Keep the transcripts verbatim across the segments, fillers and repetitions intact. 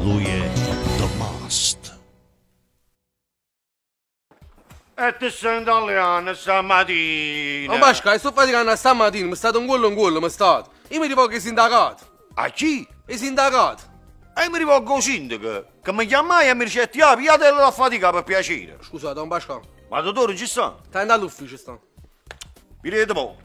Lui è The Must. E ti sei italiano stamattina. Ma Pasca, sto faticando stamattina, mi state un quello un quello, mi state. Io mi rivolgo ai sindacati. A chi? I sindacati. E mi rivolgo al sindaco, che mi chiamai e mi ricetti la piatella da fatica per piacere. Scusate, Don Pasca. Ma dottore ci sta? Sta andando all'ufficio, sta. Vi vedete po'.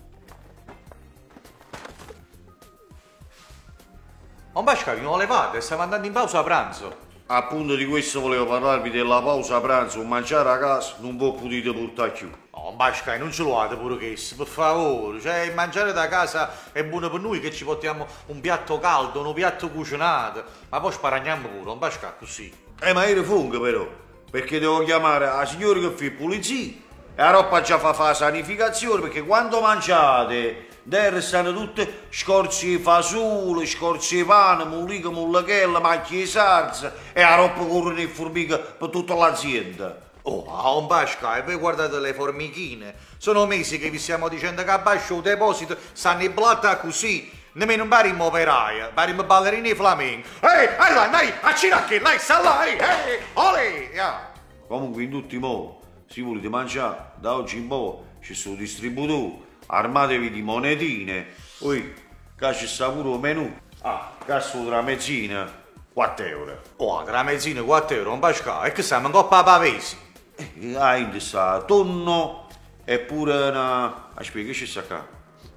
Non Pasquale, non levate, stiamo andando in pausa a pranzo. Appunto di questo volevo parlarvi della pausa pranzo, mangiare a casa non vi potete portare più. No, Pasquale, non ce lo fate pure che, per favore. Cioè, mangiare da casa è buono per noi che ci portiamo un piatto caldo, un piatto cucinato. Ma poi sparagniamo pure, non Pasquale, così. Eh ma io fungo però, perché devo chiamare la signora che fa pulizia e la roba già fa fa sanificazione, perché quando mangiate der stanno tutte scorze di fasole, scorze di pane, mullica, mullachella, macchie di salsa e la roba corre in formica per tutta l'azienda. Oh, ma un Pasquale, voi guardate le formichine. Sono mesi che vi stiamo dicendo che a Bascio il deposito stanno in blatta così. Nemmeno un barimo operaia, barimo ballerini flamenchi. Ehi, ehi, là, dai, accina che, lei sta là, ehi, ehi, olè, yeah. Comunque in tutti i modi, se volete mangiare, da oggi in poi ci sono distributori, armatevi di monetine, poi qua ci sta pure un menù. Ah, qua sto tra mezzina, quattro euro. Oh, tra mezzine quattro euro, un Pasquale, e che siamo in coppa a pavesi. E ah, in sta tonno e pure una... aspetta, che ci sta qua?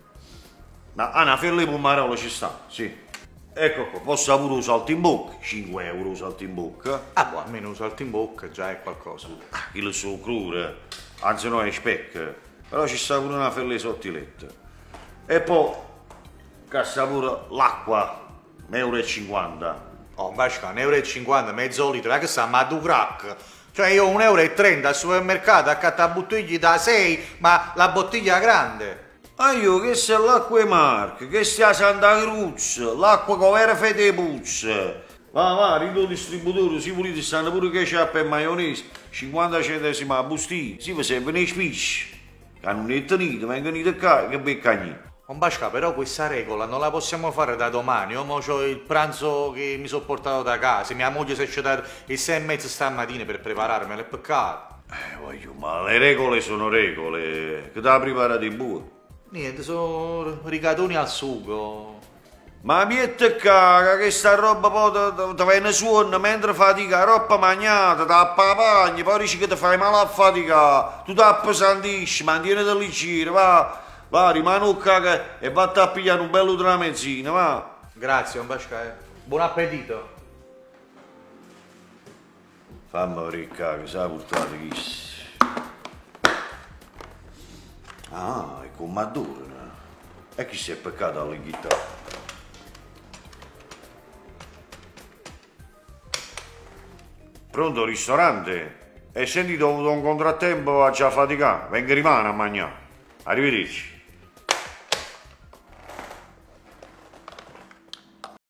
Ma ah, una fella di pomarola ci sta, sì. Ecco qua, posso pure un salto in bocca, cinque euro un salto in bocca. Ah, boh, almeno un salto in bocca già è qualcosa. Ah, il suo crudo, anzi no è specchio, però ci sta pure una fella di sottiletta. E poi, qua sta pure l'acqua, un euro e cinquanta. Oh, Pasquale, un euro e cinquanta, mezzo litro, è che sta ma du crack. Cioè io un euro e trenta al supermercato accatta bottiglie da sei, ma la bottiglia grande. Ah io, che sia l'acqua e Marca, che sia Santa Cruz, l'acqua con vera fede puzza. Va, va, rido distributore, se volete stanno pure ketchup e maionese, cinquanta centesimi a bustina, si vi servono i spicci. Che non è tenuto, vengono i qua, che beccagni. Non Pasquale, però questa regola non la possiamo fare da domani. Io mo c'ho il pranzo che mi sono portato da casa, mia moglie si è accettata il sei e mezzo stamattina per prepararmelo, è peccato. Eh, voglio, ma le regole sono regole, che te la preparate buono. Niente, sono rigatoni al sugo. Ma mi è caga che sta roba poi ti viene suona mentre fatica, roba magnata, ti appapagni, poi dici che ti fai male a fatica, tu ti appesantisci, mantieniti lì giro, va, va, rimani un caga e vatti a pigliare un bello tramezzino, va. Grazie, un Pasquale. Buon appetito. Fammi ricca, sa portate chi. Ah, è con Maduro, e chi si è peccato alla chitarra? Pronto, ristorante? E senti, dovuto un contrattempo a già faticare, venga rimane a mangiare. Arrivederci.